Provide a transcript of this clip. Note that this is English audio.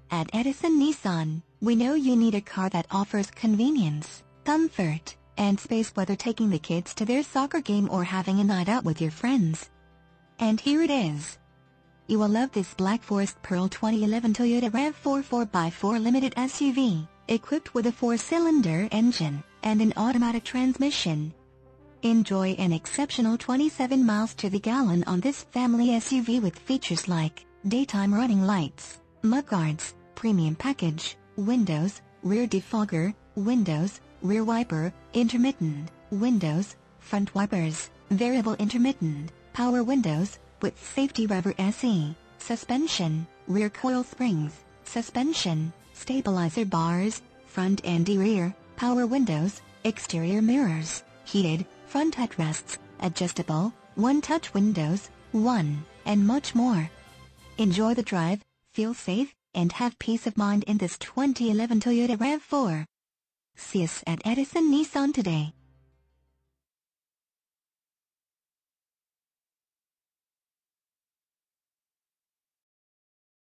At Edison Nissan, we know you need a car that offers convenience, comfort, and space, whether taking the kids to their soccer game or having a night out with your friends. And here it is. You will love this Black Forest Pearl 2011 Toyota RAV4 4x4 Limited SUV, equipped with a 4-cylinder engine and an automatic transmission. Enjoy an exceptional 27 miles to the gallon on this family SUV with features like daytime running lights, mudguards, premium package, windows, rear defogger, windows, rear wiper, intermittent, windows, front wipers, variable intermittent, power windows, with safety rubber SE, suspension, rear coil springs, suspension, stabilizer bars, front and rear, power windows, exterior mirrors, heated, front headrests, adjustable, one-touch windows, and much more. Enjoy the drive, feel safe, and have peace of mind in this 2011 Toyota RAV4. See us at Edison Nissan today.